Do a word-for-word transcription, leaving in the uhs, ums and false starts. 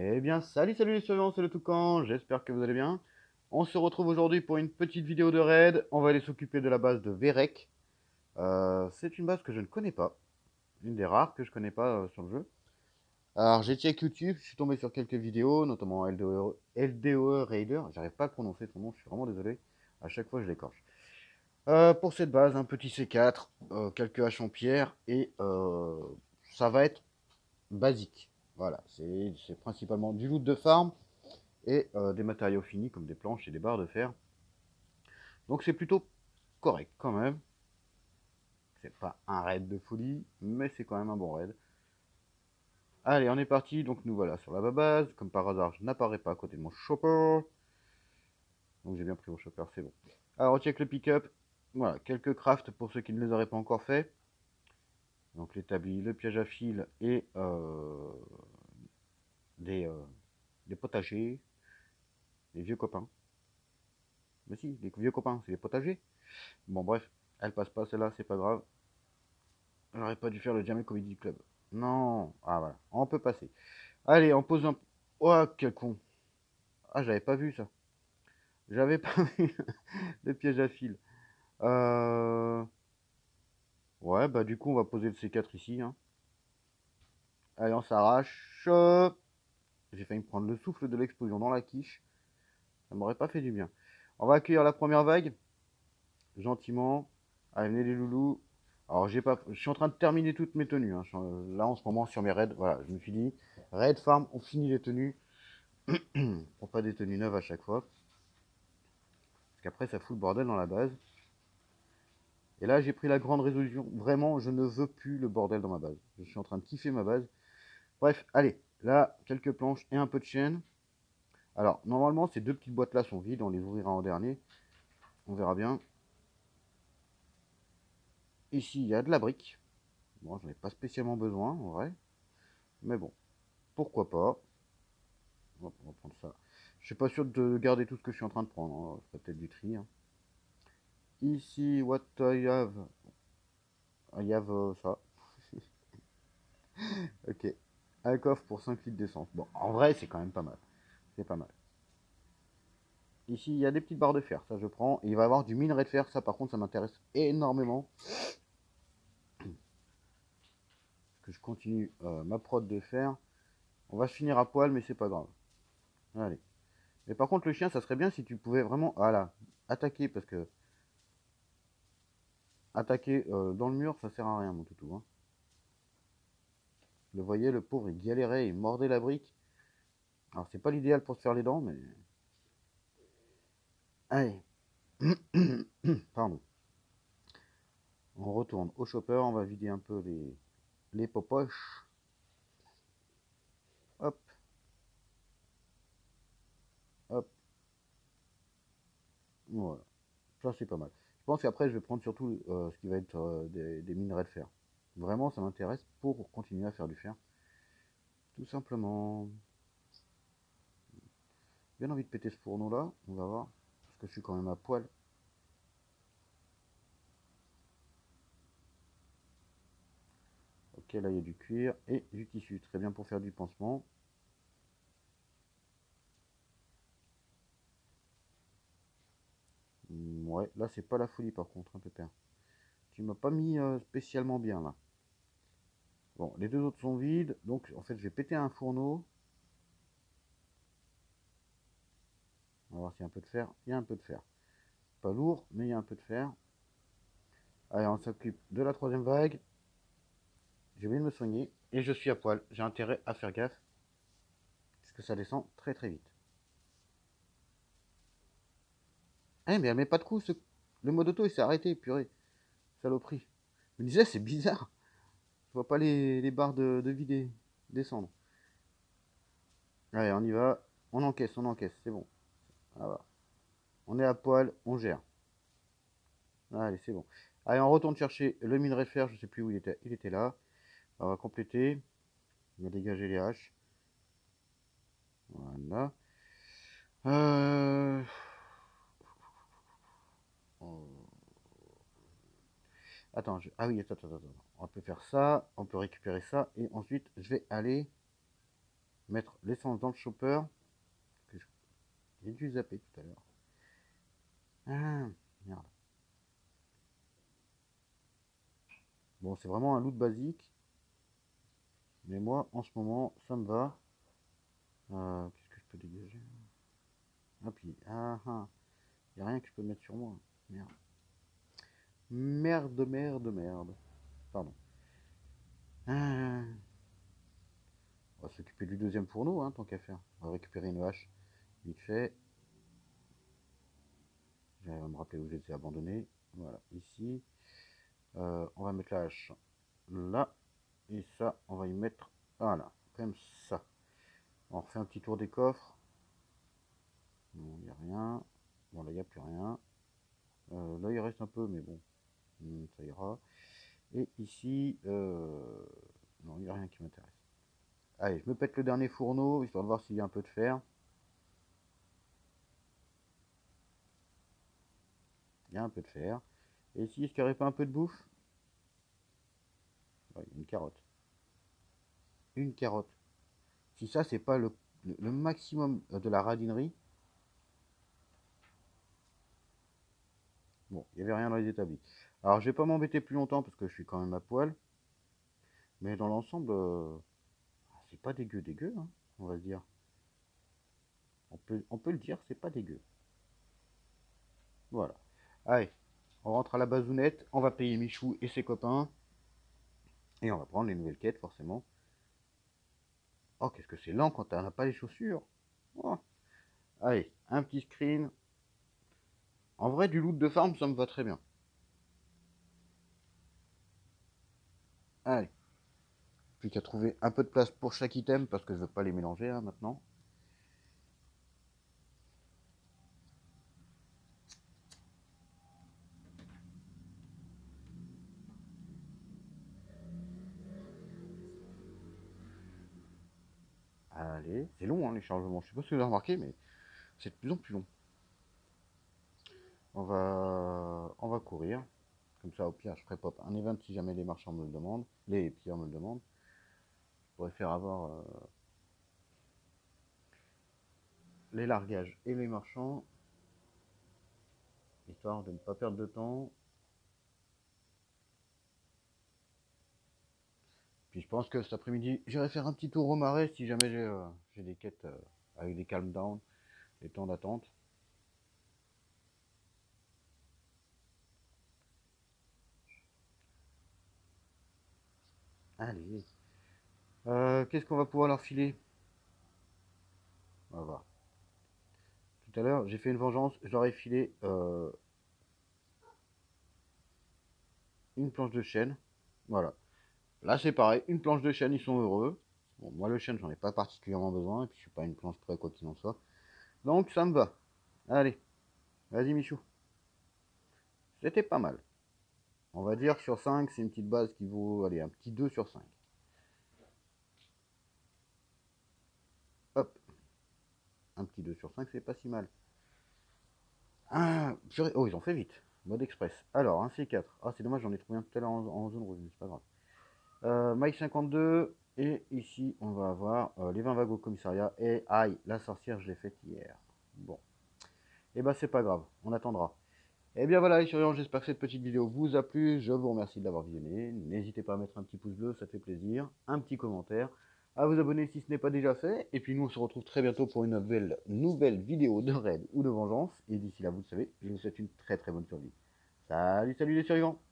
Eh bien, salut, salut les survivants, c'est le Toucan, j'espère que vous allez bien. On se retrouve aujourd'hui pour une petite vidéo de raid. On va aller s'occuper de la base de Verek. Euh, c'est une base que je ne connais pas, une des rares que je connais pas euh, sur le jeu. Alors, j'ai check YouTube, je suis tombé sur quelques vidéos, notamment L D O E, L D O E Raider. J'arrive pas à prononcer son nom, je suis vraiment désolé. À chaque fois, je l'écorche. Euh, pour cette base, un petit C quatre, euh, quelques haches en pierre, et euh, ça va être basique. Voilà, c'est c'est principalement du loot de farm et euh, des matériaux finis comme des planches et des barres de fer. Donc c'est plutôt correct quand même. C'est pas un raid de folie, mais c'est quand même un bon raid. Allez, on est parti. Donc nous voilà sur la base. Comme par hasard, je n'apparais pas à côté de mon chopper. Donc j'ai bien pris mon chopper, c'est bon. Alors on check le pick-up. Voilà, quelques crafts pour ceux qui ne les auraient pas encore fait. Donc l'établi, le piège à fil et euh, des, euh, des potagers, des vieux copains. Mais si, les vieux copains, c'est les potagers. Bon bref, elle passe pas celle-là, c'est pas grave. J'aurais pas dû faire le Jamie Comedy Club. Non. Ah voilà, on peut passer. Allez, on pose un... Oh, quel con. Ah, j'avais pas vu ça. J'avais pas vu le piège à fil. Euh... Ouais, bah du coup, on va poser le C quatre ici. Hein. Allez, on s'arrache. J'ai failli me prendre le souffle de l'explosion dans la quiche. Ça m'aurait pas fait du bien. On va accueillir la première vague. Gentiment. Allez, venez les loulous. Alors, j'ai pas... je suis en train de terminer toutes mes tenues. Hein. Là, en ce moment, sur mes raids, voilà, je me suis dit, raid farm, on finit les tenues. Pour pas des tenues neuves à chaque fois. Parce qu'après, ça fout le bordel dans la base. Et là, j'ai pris la grande résolution. Vraiment, je ne veux plus le bordel dans ma base. Je suis en train de kiffer ma base. Bref, allez. Là, quelques planches et un peu de chaîne. Alors, normalement, ces deux petites boîtes-là sont vides. On les ouvrira en dernier. On verra bien. Ici, il y a de la brique. Bon, j'en ai pas spécialement besoin, en vrai. Mais bon, pourquoi pas. On va, on va prendre ça. Je suis pas sûr de garder tout ce que je suis en train de prendre. Hein. Je ferai peut-être du tri. Hein. Ici, what I have. I have uh, ça. Ok. Un coffre pour cinq litres d'essence. Bon, en vrai, c'est quand même pas mal. C'est pas mal. Ici, il y a des petites barres de fer. Ça, je prends. Et il va y avoir du minerai de fer. Ça, par contre, ça m'intéresse énormément. Que je continue euh, ma prod de fer. On va se finir à poil, mais c'est pas grave. Allez. Mais par contre, le chien, ça serait bien si tu pouvais vraiment... Voilà. Attaquer, parce que... Attaquer euh, dans le mur, ça sert à rien, mon toutou. Hein. Le voyez, le pauvre, il galérait, il mordait la brique. Alors, c'est pas l'idéal pour se faire les dents, mais... Allez. Pardon. On retourne au chopper, on va vider un peu les, les popoches. Hop. Hop. Voilà. Ça, c'est pas mal. Je pense qu'après, je vais prendre surtout euh, ce qui va être euh, des, des minerais de fer. Vraiment, ça m'intéresse pour continuer à faire du fer. Tout simplement. Bien envie de péter ce fourneau là, on va voir. Parce que je suis quand même à poil. Ok, là il y a du cuir et du tissu. Très bien pour faire du pansement. Ouais, là c'est pas la folie par contre, un peu pépère. Tu m'as pas mis euh, spécialement bien là. Bon, les deux autres sont vides. Donc en fait, je vais péter un fourneau. On va voir s'il y a un peu de fer. Il y a un peu de fer. Pas lourd, mais il y a un peu de fer. Allez, on s'occupe de la troisième vague. J'ai oublié de me soigner. Et je suis à poil. J'ai intérêt à faire gaffe. Parce que ça descend très très vite. Eh, mais elle met pas de coup. Ce... Le mode auto il s'est arrêté, purée. Saloperie. Je me disais, c'est bizarre. Je vois pas les, les barres de, de vie descendre. Allez, on y va. On encaisse, on encaisse. C'est bon. Voilà. On est à poil, on gère. Allez, c'est bon. Allez, on retourne chercher le minerai de fer. Je sais plus où il était. Il était là. On va compléter. On va dégager les haches. Voilà. Euh... Attends, je... ah oui, attends, attends, attends. On peut faire ça, on peut récupérer ça, et ensuite je vais aller mettre l'essence dans le chopper. Que j'ai dû zapper tout à l'heure. Ah, merde. Bon, c'est vraiment un loot basique. Mais moi, en ce moment, ça me va. Euh, Qu'est-ce que je peux dégager? Ah, puis, ah, ah. Il n'y a rien que je peux mettre sur moi. Merde. Merde, merde, merde. Pardon. Ah. On va s'occuper du deuxième fourneau, hein, tant qu'à faire. On va récupérer une hache. Vite fait. J'arrive à me rappeler où j'étais abandonné. Voilà, ici. Euh, on va mettre la hache là. Et ça, on va y mettre. Voilà, comme ça. On refait un petit tour des coffres. Non, il n'y a rien. Bon, là, il n'y a plus rien. Euh, là, il reste un peu, mais bon, ça ira. Et ici, euh... non, il n'y a rien qui m'intéresse. Allez, je me pète le dernier fourneau, histoire de voir s'il y a un peu de fer. Il y a un peu de fer. Et ici, est-ce qu'il n'y aurait pas un peu de bouffe? Ouais, une carotte. Une carotte. Si ça, c'est pas le, le maximum de la radinerie. Bon, il n'y avait rien dans les établis. Alors, je vais pas m'embêter plus longtemps parce que je suis quand même à poil. Mais dans l'ensemble, euh, c'est pas dégueu, dégueu, hein, on va se dire. On peut, on peut le dire, c'est pas dégueu. Voilà. Allez, on rentre à la bazounette, on va payer Michou et ses copains. Et on va prendre les nouvelles quêtes, forcément. Oh, qu'est-ce que c'est lent quand t'as pas les chaussures. Oh. Allez, un petit screen. En vrai, du loot de farm, ça me va très bien. Allez. Plus qu'à trouver un peu de place pour chaque item, parce que je veux pas les mélanger, hein, maintenant. Allez, c'est long, hein, les chargements. Je sais pas si vous avez remarqué, mais c'est de plus en plus long. On va, on va courir. Comme ça, au pire, je ferai pop un event si jamais les marchands me le demandent. Les pilleurs me le demandent. Je pourrais faire avoir euh, les largages et les marchands. Histoire de ne pas perdre de temps. Puis je pense que cet après-midi, j'irai faire un petit tour au marais si jamais j'ai euh, des quêtes euh, avec des calm down, des temps d'attente. Allez. Euh, Qu'est-ce qu'on va pouvoir leur filer? On va voir. Tout à l'heure, j'ai fait une vengeance, je leur ai filé euh, une planche de chêne. Voilà. Là, c'est pareil, une planche de chêne, ils sont heureux. Bon, moi, le chêne, j'en ai pas particulièrement besoin, et puis je suis pas une planche près, quoi qu'il en soit. Donc, ça me va. Allez, vas-y, Michou. C'était pas mal. On va dire sur cinq, c'est une petite base qui vaut, allez, un petit deux sur cinq. Hop. Un petit deux sur cinq, c'est pas si mal. Ah, purée. Oh, ils ont fait vite. Mode express. Alors, un C quatre. Ah, c'est dommage, j'en ai trouvé un tout à l'heure en, en zone rouge, mais c'est pas grave. Euh, Mike cinquante-deux. Et ici, on va avoir euh, les vingt vagues au commissariat. Et aïe, la sorcière, je l'ai faite hier. Bon. Et bah, c'est pas grave, on attendra. Et bien voilà les surveillants, j'espère que cette petite vidéo vous a plu. Je vous remercie de l'avoir visionné. N'hésitez pas à mettre un petit pouce bleu, ça fait plaisir. Un petit commentaire. À vous abonner si ce n'est pas déjà fait. Et puis nous, on se retrouve très bientôt pour une nouvelle, nouvelle vidéo de raid ou de vengeance. Et d'ici là, vous le savez, je vous souhaite une très très bonne survie. Salut, salut les survivants!